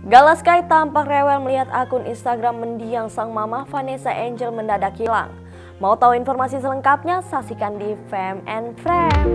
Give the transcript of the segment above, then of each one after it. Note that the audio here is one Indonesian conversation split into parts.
Gala Sky tampak rewel melihat akun Instagram mendiang sang mama Vanessa Angel mendadak hilang. Mau tahu informasi selengkapnya? Saksikan di Fame and Frame.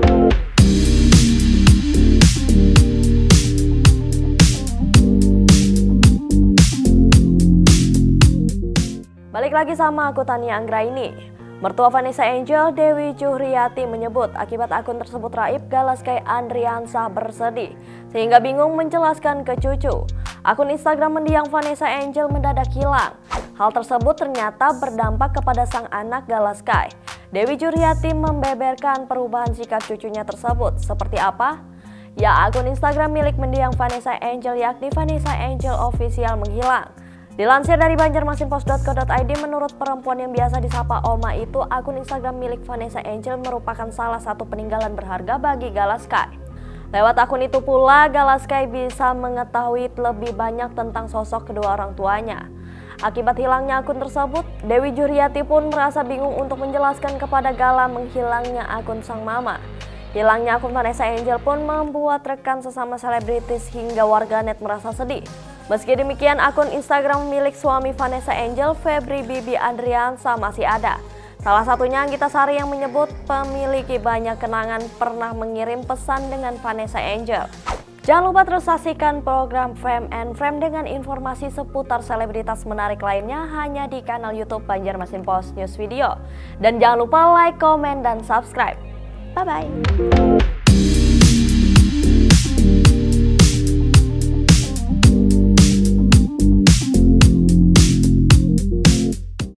Balik lagi sama aku Tania Anggraini. Mertua Vanessa Angel, Dewi Juhriati menyebut akibat akun tersebut raib, Gala Sky Andriansah bersedih sehingga bingung menjelaskan ke cucu. Akun Instagram mendiang Vanessa Angel mendadak hilang. Hal tersebut ternyata berdampak kepada sang anak Gala Sky. Dewi Juhriati membeberkan perubahan sikap cucunya tersebut. Seperti apa? Ya, akun Instagram milik mendiang Vanessa Angel yakni Vanessa Angel Official menghilang. Dilansir dari banjarmasinpost.co.id, menurut perempuan yang biasa disapa Oma itu, akun Instagram milik Vanessa Angel merupakan salah satu peninggalan berharga bagi Gala Sky. Lewat akun itu pula, Gala Sky bisa mengetahui lebih banyak tentang sosok kedua orang tuanya. Akibat hilangnya akun tersebut, Dewi Juhriati pun merasa bingung untuk menjelaskan kepada Gala menghilangnya akun sang mama. Hilangnya akun Vanessa Angel pun membuat rekan sesama selebritis hingga warganet merasa sedih. Meski demikian, akun Instagram milik suami Vanessa Angel, Febri Bibi Andriansah masih ada. Salah satunya Anggita Sari yang menyebut memiliki banyak kenangan pernah mengirim pesan dengan Vanessa Angel. Jangan lupa terus saksikan program Fame and Frame dengan informasi seputar selebritas menarik lainnya hanya di kanal YouTube Banjarmasin Post News Video. Dan jangan lupa like, komen, dan subscribe. Bye-bye.